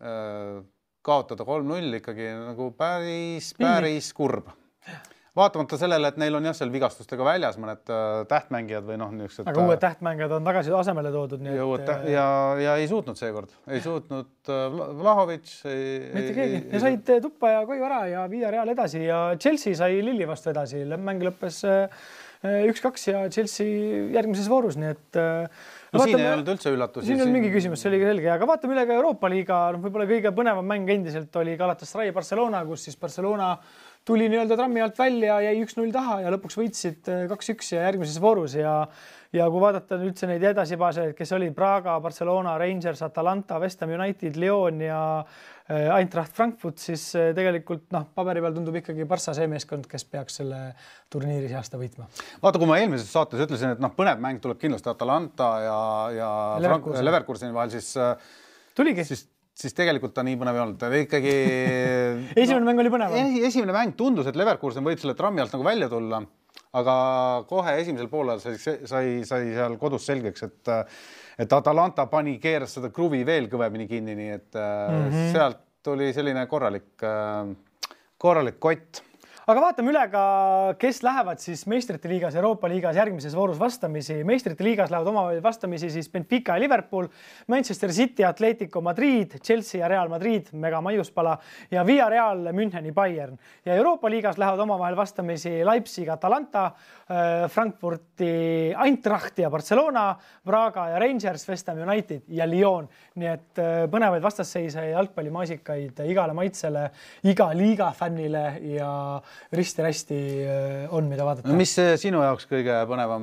Kaotada kolm null ikkagi nagu päris, päris kurb. Vaatamata sellele, et neil on jah seal vigastustega väljas mõned tähtmängijad või noh niisugused. Aga uued tähtmängijad on tagasi asemele toodud. Nii ja, et... ja, ja ei suutnud seekord. Ei suutnud Vlahovic. Mitte keegi. Ja said tuppa ja koju ära ja Villarreal edasi ja Chelsea sai Lilli vastu edasi. Mäng lõppes üks kaks ja Chelsea järgmises voorus. Nii et... No vaatame, siin ei olnud üldse üllatus. Siin on mingi küsimus, see oli selge. Aga vaatame üle ka Euroopa liiga. No, võib-olla kõige põnevam mäng endiselt oli Galatasaray Barcelona, kus siis Barcelona tuli nii-öelda trammi alt välja, jäi üks null taha ja lõpuks võitsid kaks üks ja järgmises voorus. Ja, ja kui vaadata üldse neid edasipaaseid, kes oli Praga, Barcelona, Rangers, Atalanta, West Ham United, Lyon ja Eintracht Frankfurt, siis tegelikult noh, paberi peal tundub ikkagi Barssa see meeskond, kes peaks selle turniiri see aasta võitma. Vaata, kui ma eelmises saates ütlesin, et noh, põnev mäng tuleb kindlasti Atalanta ja, ja Leverkusen. Leverkuseni vahel, siis, tuligi. siis, siis tegelikult ta nii põnev ei olnud. Ikkagi... esimene no, mäng oli põnev. Esimene mäng tundus, et Leverkusen võib selle trammi alt nagu välja tulla, aga kohe esimesel poolel sai, sai, sai seal kodus selgeks, et et Atalanta pani keeras seda kruvi veel kõvemini kinni, nii et mm-hmm. sealt tuli selline korralik, korralik kott. Aga vaatame üle ka, kes lähevad siis meistrite liigas, Euroopa liigas järgmises voorus vastamisi. Meistrite liigas lähevad omavahel vastamisi siis Benfica ja Liverpool, Manchester City, Atletico Madrid, Chelsea ja Real Madrid, mega maiuspala ja Villarreal, Müncheni Bayern. Ja Euroopa liigas lähevad omavahel vastamisi Leipzig, Atalanta, Frankfurti, Eintracht ja Barcelona, Praga ja Rangers, West Ham United ja Lyon. Nii et põnevaid vastasseise ja jalgpallimaasikaid igale maitsele, iga liiga fännile ja risti-rästi on, mida vaadata. Mis sinu jaoks kõige põnevam?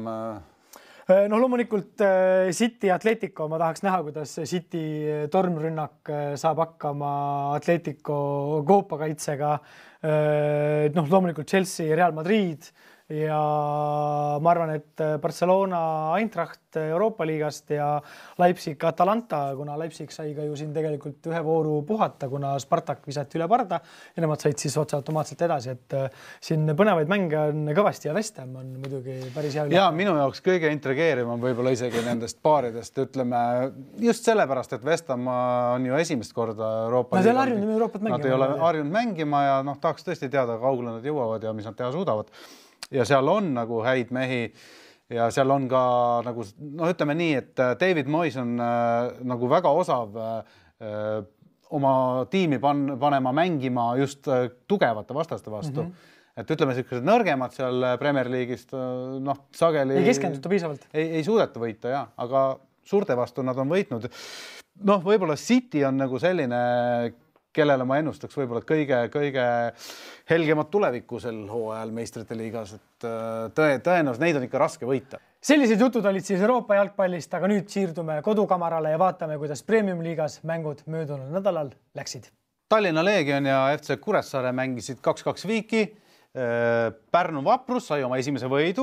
No loomulikult City Atletico, ma tahaks näha, kuidas City tormrünnak saab hakkama Atletico koopakaitsega. No loomulikult Chelsea, Real Madrid ja ma arvan, et Barcelona Eintracht Euroopa liigast ja Leipzig Atalanta, kuna Leipzig sai ka ju siin tegelikult ühe vooru puhata, kuna Spartak visati üle parda ja nemad said siis otse automaatselt edasi, et siin põnevaid mänge on kõvasti ja West Ham on muidugi päris hea. Ja minu jaoks kõige intrigeerivam võib-olla isegi nendest paaridest, ütleme just sellepärast, et West Ham on ju esimest korda Euroopa liiga. Nad ei harjunud Euroopat mängima. Nad ei ole harjunud mängima ja noh, tahaks tõesti teada, kaugele nad jõuavad ja mis nad teha suudavad. Ja seal on nagu häid mehi ja seal on ka nagu, no ütleme nii, et David Moyes on äh, nagu väga osav äh, oma tiimi pan, panema mängima just äh, tugevate vastaste vastu. Mm-hmm. Et ütleme, sellised nõrgemad seal Premier League'ist, noh, sageli... Ei keskenduta piisavalt. Ei, ei suudeta võita, jah, aga suurte vastu nad on võitnud. Noh, võib-olla City on nagu selline... kellele ma ennustaks võib-olla kõige, kõige helgemat tulevikku sel hooajal meistrite liigas, et tõe, tõenäoliselt neid on ikka raske võita. Sellised jutud olid siis Euroopa jalgpallist, aga nüüd siirdume kodukamarale ja vaatame, kuidas Premium liigas mängud möödunud nädalal läksid. Tallinna Leegion ja F C Kuressaare mängisid kaks kaks viiki. Pärnu Vaprus sai oma esimese võidu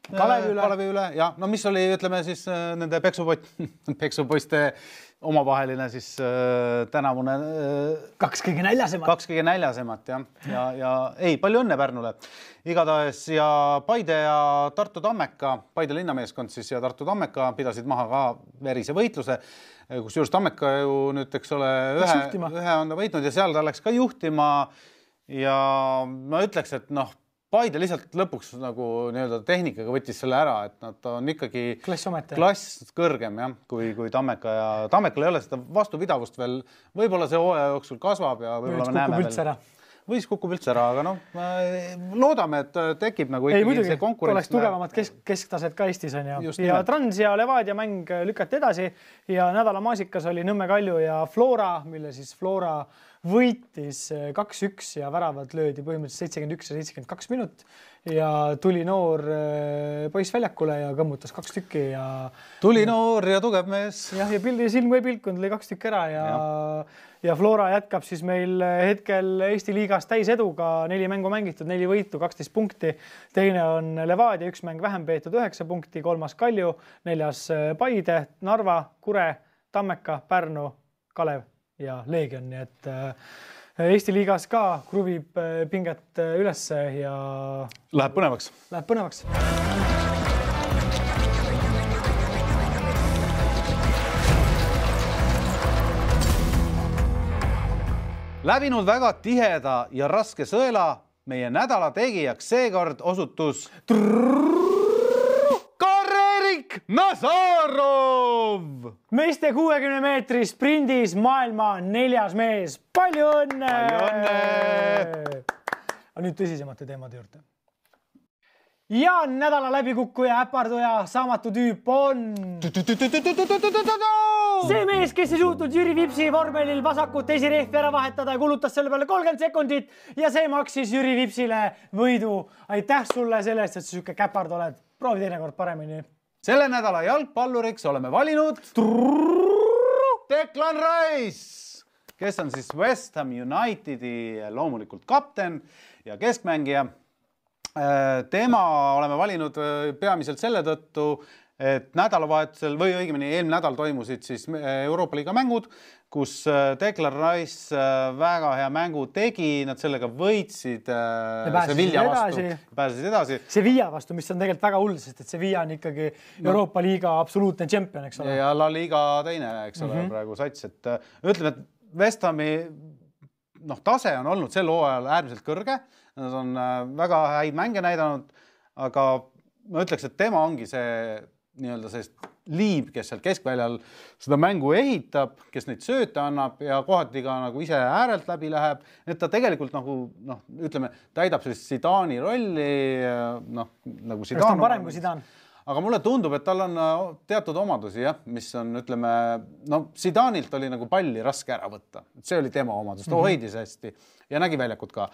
Kalevi üle. Kalevi üle ja no mis oli, ütleme siis nende peksupott, peksupoiste omavaheline siis äh, tänavune äh, kaks kõige näljasemat. Kaks kõige näljasemat ja, ja, ja ei, palju õnne Pärnule. Igatahes ja Paide ja Tartu Tammeka, Paide linnameeskond siis ja Tartu Tammeka pidasid maha ka verise võitluse, kus juures Tammeka ju nüüd, eks ole, ühe, ühe on ta võitnud ja seal ta läks ka juhtima ja ma ütleks, et noh, Paide lihtsalt lõpuks nagu nii-öelda tehnikaga võttis selle ära, et nad on ikkagi klass, klass kõrgem jah, kui, kui Tammeka ja Tammekal ei ole seda vastupidavust veel, võib-olla see hooaja jooksul kasvab ja võib-olla me näeme veel. Võis kukub üldse ära, aga noh, loodame, et tekib nagu ei, muidugi, see konkurents. Oleks tugevamad kesk, kesktased ka Eestis on ja. Ja Trans ja Levadia mäng lükati edasi ja nädala maasikas oli Nõmme Kalju ja Flora, mille siis Flora võitis kaks üks ja väravad löödi põhimõtteliselt seitsekümmend üks ja seitsekümmend kaks minut ja tuli noor poiss väljakule ja kõmmutas kaks tükki ja tuli noor ja tugev mees. Jah, ja pildi silm või pilkund lõi kaks tükki ära ja, ja. ja Flora jätkab siis meil hetkel Eesti liigas täis eduga, neli mängu mängitud, neli võitu, kaksteist punkti. Teine on Levadia, üks mäng vähem peetud, üheksa punkti, kolmas Kalju, neljas Paide, Narva, Kure, Tammeka, Pärnu, Kalev ja Leegion, nii et Eesti liigas ka kruvib pinget ülesse ja läheb põnevaks. Läheb põnevaks. Läbinud väga tiheda ja raske sõela meie nädala tegijaks seekord osutus Nazarov! Meeste kuuekümne meetri sprindis maailma neljas mees. Palju õnne! Palju õnne! Aga nüüd tõsisemate teemade juurde. Ja nädala läbikukkuja, äparduja, saamatu tüüp on... See mees, kes ei suutnud Jüri Vipsi vormelil vasakut esirehvi ära vahetada ja kulutas selle peale kolmkümmend sekundit ja see maksis Jüri Vipsile võidu. Aitäh sulle selle eest, et sa süke käpard oled. Proovi teine kord paremini. Selle nädala jalgpalluriks oleme valinud Declan Rice, kes on siis West Ham Unitedi loomulikult kapten ja keskmängija. Tema oleme valinud peamiselt selle tõttu, et nädalavahetusel või õigemini eelmine nädal toimusid siis Euroopa Liiga mängud, kus Declan Rice väga hea mängu tegi, nad sellega võitsid Sevilla vastu, pääsesid edasi. Sevilla vastu, mis on tegelikult väga hull, sest et Sevilla on ikkagi Euroopa Liiga absoluutne tšempion, eks ole. Ja La Liga teine, eks ole, mm-hmm. praegu sats, et ütleme, et West Hami noh, tase on olnud sel hooajal äärmiselt kõrge, nad on väga häid mänge näidanud, aga ma ütleks, et tema ongi see nii-öelda sellist liib, kes seal keskväljal seda mängu ehitab, kes neid sööte annab ja kohati ka nagu ise äärelt läbi läheb, et ta tegelikult nagu, noh, ütleme, täidab sellist Zidani rolli, noh, nagu Zidane. Kas ta on parem kui Zidane? Aga mulle tundub, et tal on teatud omadusi, jah, mis on, ütleme, no Zidanilt oli nagu palli raske ära võtta. See oli tema omadus, ta mm-hmm. hoidis hästi ja nägi väljakut ka.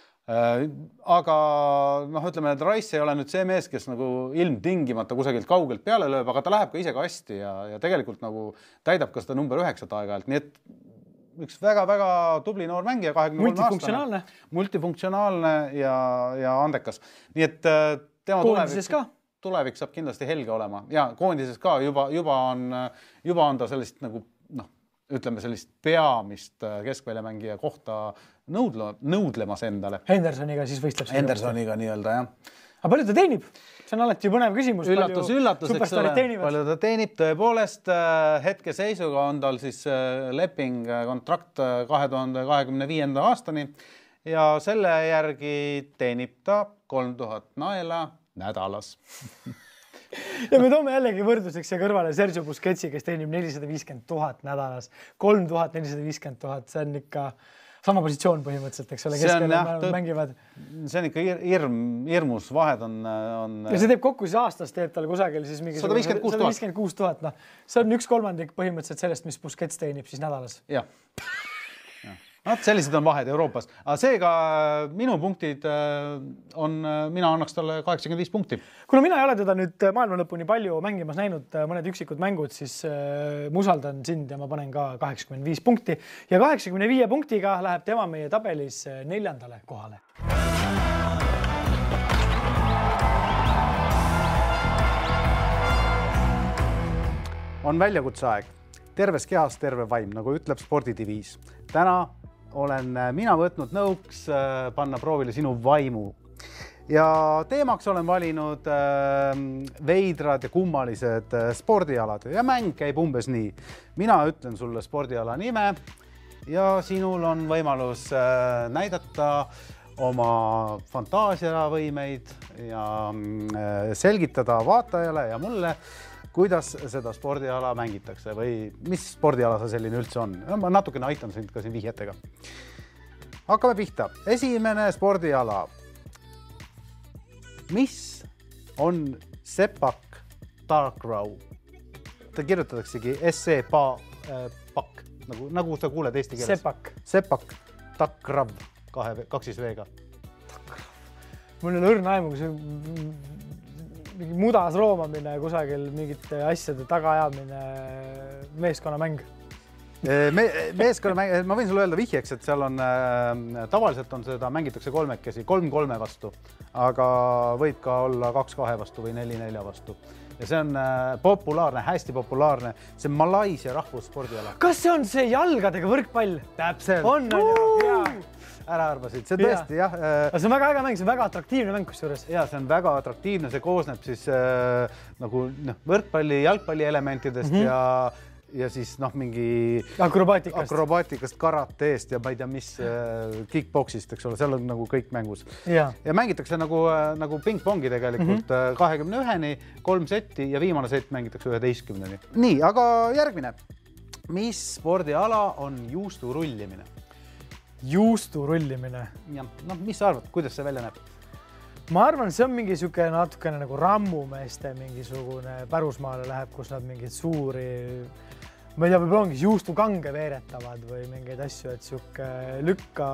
Aga noh, ütleme, et Rice ei ole nüüd see mees, kes nagu ilmtingimata kusagilt kaugelt peale lööb, aga ta läheb ka ise ka hästi ja, ja tegelikult nagu täidab ka seda number üheksat aeg-ajalt. Nii et üks väga-väga tubli noor mängija, kahekümne kolme multifunktsionaalne. Multifunktsionaalne ja, ja andekas. Nii et tema koondises tulevik, ka? tulevik saab kindlasti helge olema. Ja koondises ka juba, juba, on, juba on ta sellist nagu, noh, ütleme sellist peamist keskväljamängija kohta nõudle, nõudlemas endale. Hendersoniga siis võistleb. Hendersoniga nii-öelda, jah. Aga palju ta teenib? See on alati põnev küsimus. Üllatus, üllatus, eks ole. Palju ta teenib tõepoolest. Hetke seisuga on tal siis leping, kontrakt kahe tuhande kahekümne viienda aastani ja selle järgi teenib ta kolm tuhat naela nädalas. Ja me toome jällegi võrdluseks ja kõrvale Sergio Busquetsi, kes teenib nelisada viiskümmend tuhat nädalas. kolm tuhat nelisada viiskümmend tuhat, see on ikka sama positsioon põhimõtteliselt, eks ole, kes mängivad. See on ikka hirm, hirmus vahed on, on... Ja see teeb kokku siis aastas, teeb tal kusagil siis mingi sada viiskümmend kuus tuhat. No. See on üks kolmandik põhimõtteliselt sellest, mis Busquets teenib siis nädalas. Jah. No, sellised on vahed Euroopas. Aga seega minu punktid on, mina annaks talle kaheksakümmend viis punkti. Kuna mina ei ole teda nüüd maailma lõpuni palju mängimas näinud mõned üksikud mängud, siis ma usaldan sind ja ma panen ka kaheksakümmend viis punkti. Ja kaheksakümne viie punktiga läheb tema meie tabelis neljandale kohale. on väljakutseaeg. Terves kehas terve vaim, nagu ütleb spordidiviis. Täna olen mina võtnud nõuks panna proovile sinu vaimu. Ja teemaks olen valinud veidrad ja kummalised spordialad ja mäng käib umbes nii. Mina ütlen sulle spordiala nime ja sinul on võimalus näidata oma fantaasiavõimeid ja selgitada vaatajale ja mulle, kuidas seda spordiala mängitakse või mis spordiala sa selline üldse on. Ma natukene aitan sind ka siin vihjetega. Hakkame pihta. Esimene spordiala. Mis on sepak takraw? Ta kirjutataksegi S-E-P-A-P-A-K, nagu, nagu sa kuuled eesti keeles. Sepak. Sepak takraw, kahe, kaksis veega. Mul on õrna aimu, kui see mingi mudas roomamine kusagil mingite asjade tagaajamine meeskonnamäng. Me, meeskonnamäng, ma võin sulle öelda vihjeks, et seal on äh, tavaliselt on seda mängitakse kolmekesi, kolm kolme vastu, aga võib ka olla kaks kahe vastu või neli nelja vastu. Ja see on äh, populaarne, hästi populaarne, see Malaisia rahvusspordiala. Kas see on see jalgadega võrkpall? Täpselt. On, on ju, jaa. Ära arvasid, see tõesti, jah. Äh, see on väga äge mäng, see on väga atraktiivne mäng kusjuures. Ja, see on väga atraktiivne, see koosneb siis äh, nagu noh, võrkpalli, jalgpalli elementidest mm -hmm. ja, ja siis noh, mingi akrobaatikast, akrobaatikast karateest ja ma ei tea, mis äh, kickboxist, eks ole, seal on nagu kõik mängus. Ja, ja mängitakse nagu, äh, nagu ping-pongi tegelikult mm -hmm. kahekümne üheni, kolm setti ja viimane sett mängitakse üheteistkümneni. Nii, aga järgmine. Mis spordiala on juustu rullimine? Juustu rullimine. Ja, no, mis sa arvad, kuidas see välja näeb? Ma arvan, see on mingi suke natukene nagu rammumeeste mingisugune pärusmaale läheb, kus nad mingid suuri, ma ei tea, võib-olla ongi juustukange veeretavad või mingeid asju, et suke lükka,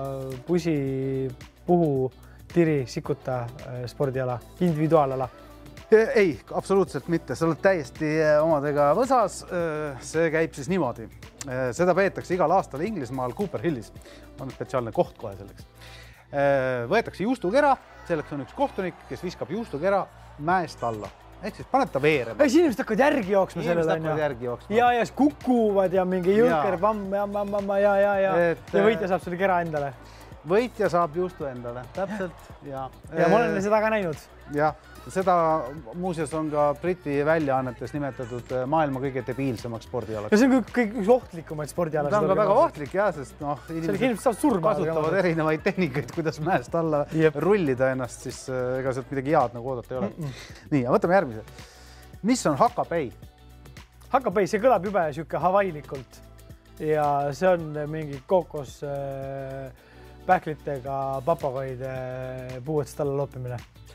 pusi, puhu, tiri, sikuta spordiala, individuaalala. Ei, absoluutselt mitte. Sa oled täiesti omadega võsas. See käib siis niimoodi. Seda peetakse igal aastal Inglismaal Cooper Hillis. On spetsiaalne koht kohe selleks. Võetakse juustukera. Selleks on üks kohtunik, kes viskab juustukera mäest alla. Ehk siis paneb ta veerema. Ei, inimesed hakkavad järgi jooksma sellele. Inimesed hakkavad järgi jooksma. Ja, ja kukuvad ja mingi jõuker pamm ja, ja, ja, ja, ja. Et, ja võitja saab selle kera endale. Võitja saab juustu endale. Täpselt. Ja, ja ma olen seda ka näinud. Ja, seda muuseas on ka Briti väljaannetes nimetatud maailma kõige debiilsemaks spordialaks. Ja see on kõik üks ohtlikumaid spordialad. Ta on ka väga ohtlik, jah, sest noh, inimesed kasutavad erinevaid tehnikaid, kuidas mäest alla Jep. rullida ennast, siis ega sealt midagi head nagu oodata ei ole. Mm -mm. Nii, ja võtame järgmise. Mis on hakapei? Hakapei, see kõlab jube siuke havailikult ja see on mingi kookos äh, pähklitega papagoide puuetest alla loopimine.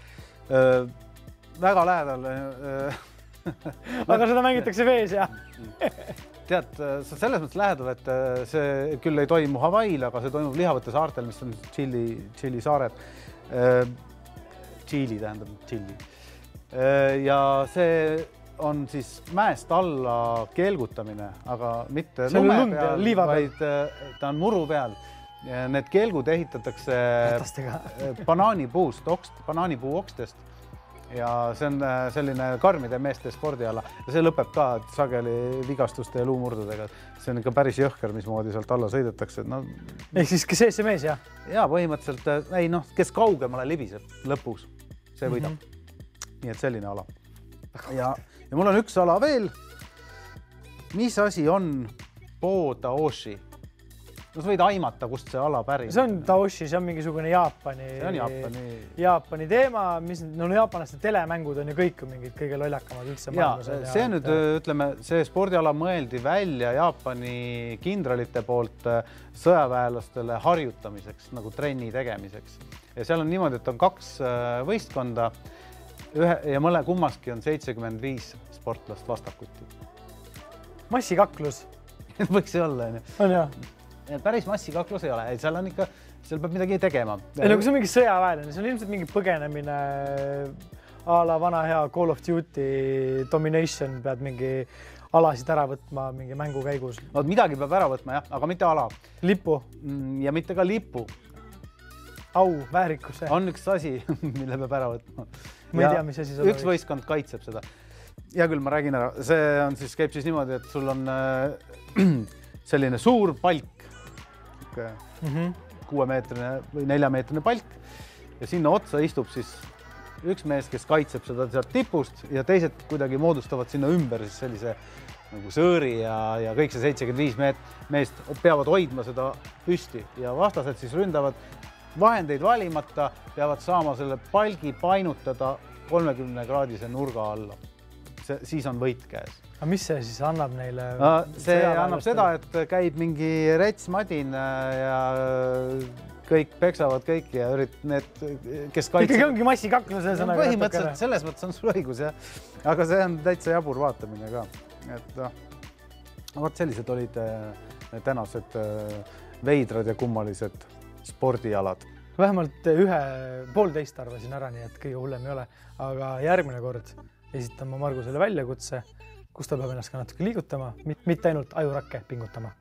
Äh, väga lähedal. Äh, aga seda mängitakse vees ja tead, sa selles mõttes lähedal, et see küll ei toimu Hawaii'l, aga see toimub Lihavõtte saartel, mis on Tšiili, Tšiili saared. Äh, Tšiili tähendab Tšiili. Äh, ja see on siis mäest alla kelgutamine, aga mitte see lume lund peal, liiva vaid peal. Ta on muru peal. Ja need kelgud ehitatakse Ratastega. banaanipuust, okst, banaanipuu okstest ja see on selline karmide meeste spordiala ja see lõpeb ka sageli vigastuste ja luumurdudega. See on ikka päris jõhker, mismoodi sealt alla sõidetakse. No, ehk siis kes see mees, jah? Jaa, põhimõtteliselt, ei noh, kes kaugemale libiseb lõpus, see võidab. Mm -hmm. Nii et selline ala. Ja, ja mul on üks ala veel. Mis asi on Bodaoshi? No sa võid aimata, kust see ala päris. See on Daoshi, see on mingisugune Jaapani, see on Jaapani. Jaapani teema, mis no jaapanaste telemängud on ju kõik mingid kõige lollakamad üldse maailmas. Ja, see nüüd, ütleme, see spordiala mõeldi välja Jaapani kindralite poolt sõjaväelastele harjutamiseks, nagu trenni tegemiseks. Ja seal on niimoodi, et on kaks võistkonda ühe, ja mõle kummaski on seitsekümmend viis sportlast vastakuti. Massikaklus. Võiks olla, on ju. On jah. Päris massikaklus ei ole, ei, seal on ikka, seal peab midagi tegema. Ei, nagu see on mingi sõjaväeline, see on ilmselt mingi põgenemine a la vana hea Call of Duty Domination, pead mingi alasid ära võtma mingi mängu käigus. No, midagi peab ära võtma, jah, aga mitte ala. Lipu. Ja mitte ka lipu. Au, väärikuse. On üks asi, mille peab ära võtma. Ma ei tea, mis asi seda üks võistkond kaitseb seda. hea küll, ma räägin ära. See on siis, käib siis niimoodi, et sul on selline suur palk, mm-hmm. kuuemeetrine või neljameetrine palk ja sinna otsa istub siis üks mees, kes kaitseb seda sealt tipust ja teised kuidagi moodustavad sinna ümber siis sellise nagu sõõri ja, ja kõik see seitsekümmend viis meet, meest peavad hoidma seda püsti ja vastased siis ründavad vahendeid valimata, peavad saama selle palgi painutada kolmekümne kraadise nurga alla. See, siis on võit käes. Aga mis see siis annab neile? See annab seda, et käib mingi retsmadin ja kõik peksavad kõiki ja ürit need, kes kaitseb. Ikkagi ongi massikakklus. Põhimõtteliselt selles mõttes on sul õigus, jah. Aga see on täitsa jabur vaatamine ka. Et noh, vaat sellised olid tänased veidrad ja kummalised spordialad. Vähemalt ühe poolteist arvasin ära, nii et kõige hullem ei ole. Aga järgmine kord esitan ma Margusele väljakutse, kus ta peab ennast ka natuke liigutama, mitte ainult ajurakke pingutama.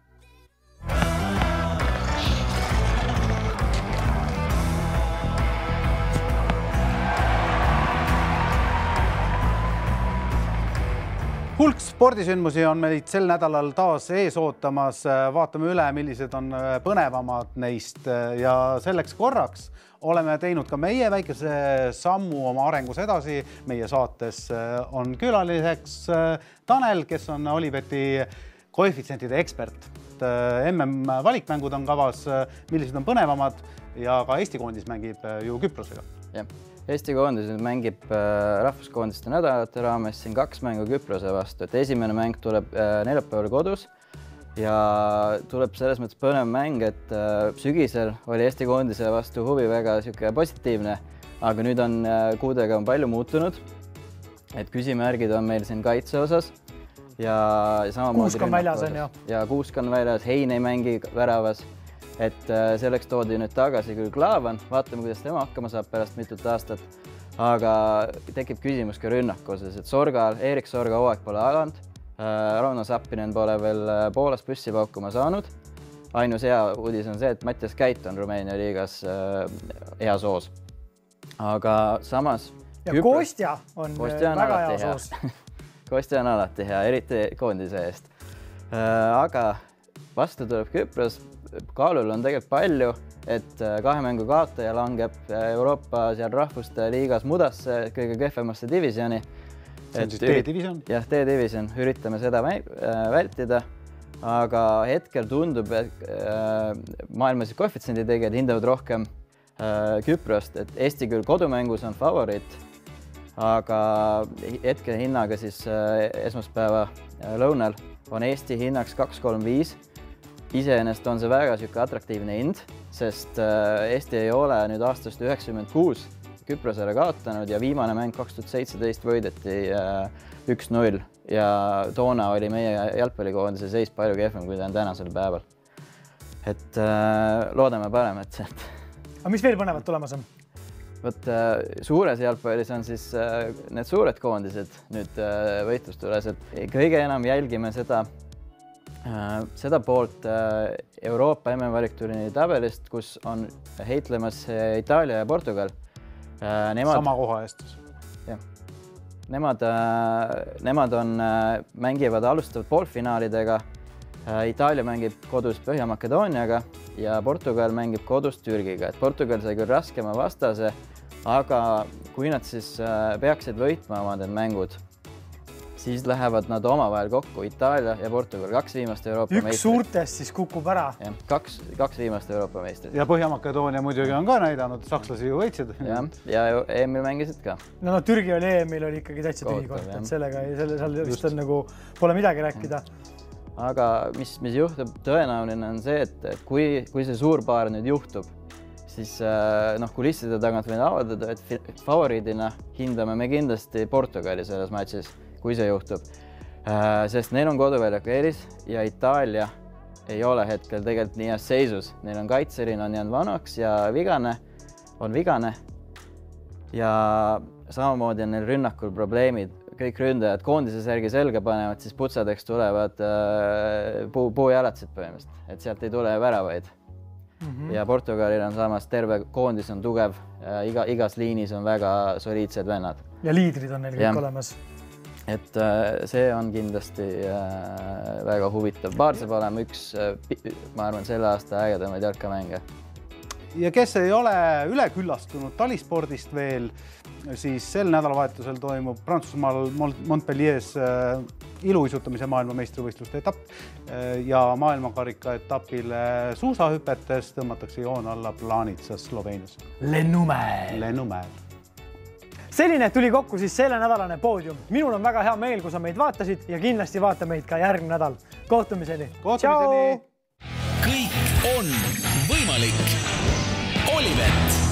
Hulk spordisündmusi on meid sel nädalal taas ees ootamas. Vaatame üle, millised on põnevamad neist ja selleks korraks oleme teinud ka meie väikese sammu oma arengus edasi. Meie saates on külaliseks Tanel, kes on Olibeti koefitsientide ekspert. M M valikmängud on kavas, millised on põnevamad ja ka Eesti koondis mängib ju Küprosega. Jah. Eesti koondis mängib rahvuskoondiste nädalate raames siin kaks mängu Küprose vastu, et esimene mäng tuleb neljapäeval kodus ja tuleb selles mõttes põnev mäng, et sügisel oli Eesti koondise vastu huvi väga siuke positiivne, aga nüüd on kuudega on palju muutunud, et küsimärgid on meil siin kaitse osas ja samamoodi Kuusk on väljas on ju. Ja Kuusk on väljas, Hein ei mängi väravas. Et selleks toodi nüüd tagasi küll Klaavan, vaatame, kuidas tema hakkama saab pärast mitut aastat, aga tekib küsimus ka rünnakoses, et Sorgal, Erik Sorga hooaeg pole alanud, Rauno Sappinen pole veel Poolas püssi paukuma saanud. Ainus hea uudis on see, et Mattias Käit on Rumeenia liigas hea soos. Aga samas... Ja Küpros, Kostja on, Kostja on väga hea soos. Kostja on alati hea, eriti koondise eest. Aga vastu tuleb Küpros. Kaalul on tegelikult palju, et kahe mängu kaotaja langeb Euroopa seal rahvuste liigas mudasse kõige kehvemasse divisioni. See on siis D-division? Jah, D-division. Üritame seda vältida, aga hetkel tundub, et maailmas koefitsiendi tegijad hindavad rohkem Küprost, et Eesti küll kodumängus on favoriit, aga hetkel hinnaga siis esmaspäeva lõunal on Eesti hinnaks kaks kolm viis. Iseenest on see väga siuke atraktiivne hind, sest Eesti ei ole nüüd aastast üheksakümmend kuus Küprosele kaotanud ja viimane mäng kaks tuhat seitseteist võideti üks null ja toona oli meie jalgpallikoondise seis palju kehvem, kui ta on tänasel päeval. Et loodame paremat sealt. Aga mis veel põnevat tulemas on? Võt, suures jalgpallis on siis need suured koondised nüüd võitlustules, et kõige enam jälgime seda seda poolt Euroopa M M valikturniiri tabelist, kus on heitlemas Itaalia ja Portugal. Nemad, sama koha eestus. Jah. Nemad, nemad on, mängivad alustavad poolfinaalidega. Itaalia mängib kodus Põhja-Makedooniaga ja Portugal mängib kodus Türgiga. Et Portugal sai küll raskema vastase, aga kui nad siis peaksid võitma oma need mängud, siis lähevad nad omavahel kokku, Itaalia ja Portugal, kaks viimast Euroopa meistrit. Üks suurtest siis kukub ära. Ja, kaks, kaks viimast Euroopa meistrit. Ja Põhja-Makedoonia muidugi on ka näidanud, sakslasi ju võitsid. Ja, ja E M-il mängisid ka. No, no Türgi oli E M-il oli ikkagi täitsa tühi koht, et sellega selle, seal vist on nagu pole midagi rääkida. Aga mis, mis juhtub tõenäoline on see, et, et kui, kui see suur paar nüüd juhtub, siis noh, kulisside tagant võin avaldada, et favoriidina hindame me kindlasti Portugali selles matšis, kui see juhtub. Sest neil on koduväljaku eelis ja Itaalia ei ole hetkel tegelikult nii heas seisus. Neil on kaitserin on jäänud vanaks ja vigane, on vigane. Ja samamoodi on neil rünnakul probleemid. Kõik ründajad koondise särgi selga panevad, siis putsadeks tulevad puu, puujalatsed põhimõtteliselt. Et sealt ei tule väravaid. Mm-hmm. Ja Portugalil on samas terve koondis on tugev. Iga, igas liinis on väga soliidsed vennad. Ja liidrid on neil kõik olemas. et see on kindlasti väga huvitav. Baar saab olema üks, ma arvan, selle aasta ägedamaid jalkamänge. Ja kes ei ole üleküllastunud talispordist veel, siis sel nädalavahetusel toimub Prantsusmaal Montpellier's iluuisutamise maailmameistrivõistluste etapp ja maailmakarika etapile suusahüpetes tõmmatakse joon alla Planitsas Sloveenias. Lennumäel. Lennumäel. Selline tuli kokku siis selle nädalane poodium. Minul on väga hea meel, kui sa meid vaatasid ja kindlasti vaata meid ka järgmine nädal. Kohtumiseni. Kohtumiseni. Kõik on võimalik. Olivett.